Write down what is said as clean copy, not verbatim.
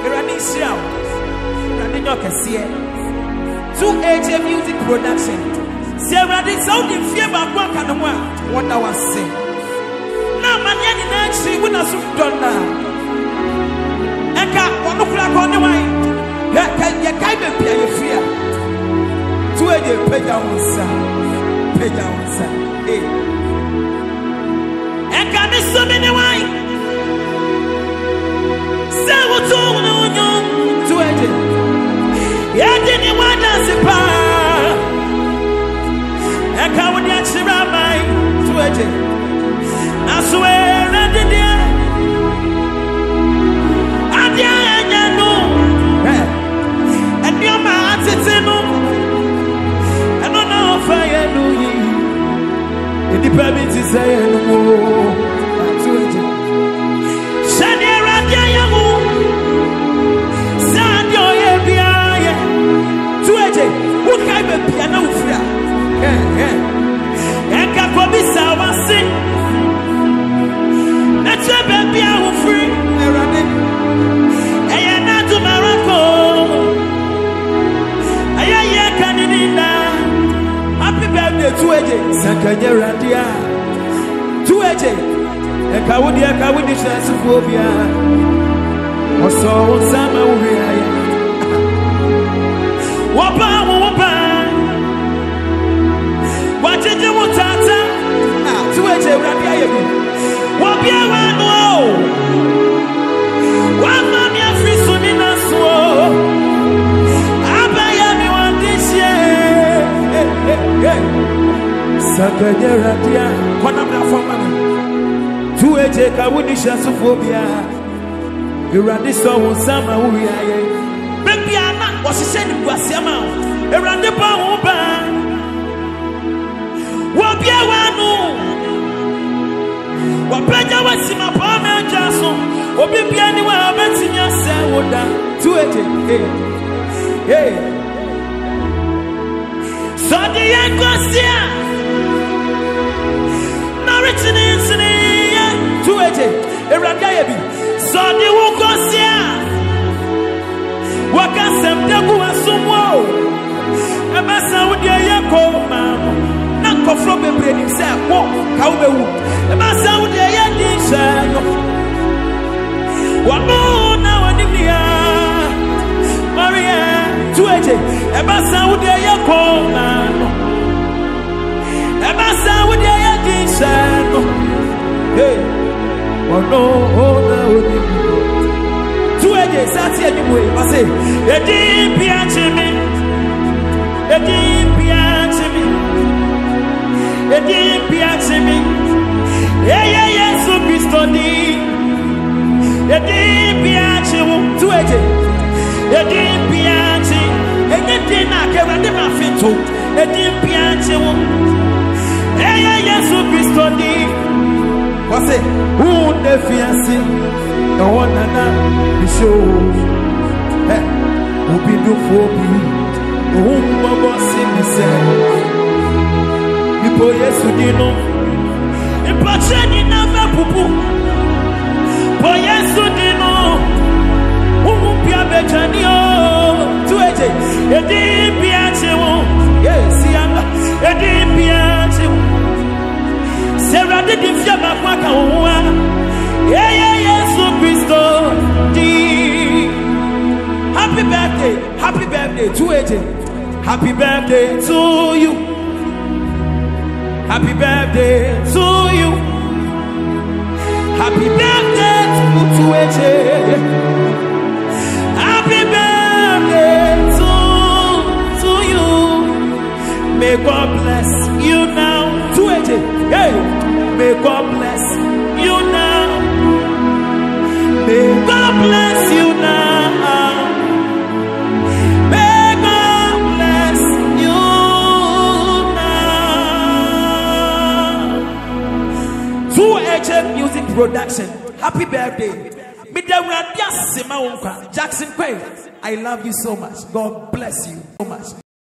Eradisha, Radinyo Kessie, 2AJ Music Production. Sarah did something fear about work and what I was saying. Now, man, actually, when I saw Donna, and got 1 o'clock on the way, you can't be fear. 2AJ, pay down, son. Hey, and got me so many wine. Say what's on you, 2AJ. Yeah, didn't want to surprise. I can't get you around my 2AJ. I swear I did it. I didn't know. And you're my attitude. I don't know if I know you. It depends to say no more. 2AJ. Shania Radia Yamu. Sandio Yabia. 2AJ. What kind of piano free? And Kakobisa was sick. That's a baby out free. I am not to Morocco. I am Canada. Happy birthday, 2AJ. Sakanya Radia. 2AJ. And Kawudi Shasufobia. Also, Sama Uria. Wapa. What did you want to 2AJ Rabia? What be a one? One man, your free soon in us. I buy everyone this year. Sakanya Rabia, one of the former 2AJ Kawudi Shasufobia. You ran this song, Sama Uria. Baby, Anna was sending Guasiama. Around the Bamba. Wabiawanu Wapeja wasima pame jaso Obibiani wa abetinya se woda 2AJ hey so the yankosia Naritini 2AJ Eradaye bi so the wukosia Wakasem degu asumwo Emasa wudi yako mama Kofro bebre ni se wo ka wo bewu e ma sa wo de ye di se yo wa no na wa ni bia Maria 2AJ e ma sa wo de ye ko na no e ma sa wo de ye di se no hey wa no na wo ni 2AJ sa ti eni mo e ma se e di bia chimi Edi piachimi, Yesu Christo ni. Edi piachimu, 2AJ. Edi piachi, anything I can run my feet to. Edi piachimu, Yesu Christo ni. What's it? Who the fiancé? No one na the show. Hey, who be do for me? Who was in the cell? People yes you dino Impacheni na pupu Po yes you dino Pia bechani o 2AJ Edi piache wo Yes yanga Edi piache wo Sarah did fia bakwaka wa Yesu Christo di Happy birthday 2AJ Happy birthday to you Happy birthday to you. Happy birthday to 2AJ. Happy birthday to you. May God bless you now. 2AJ. Hey, may God bless you now. May God bless you now. May God bless you. 2AJ Music Production. Happy birthday. Jackson Quay. I love you so much. God bless you so much.